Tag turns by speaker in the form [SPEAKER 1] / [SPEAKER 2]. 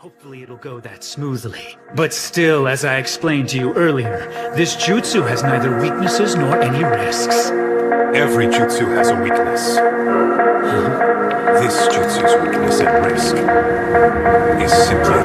[SPEAKER 1] Hopefully it'll go that smoothly. But still, as I explained to you earlier, this jutsu has neither weaknesses nor any risks.
[SPEAKER 2] Every jutsu has a weakness. This jutsu's weakness and risk is simply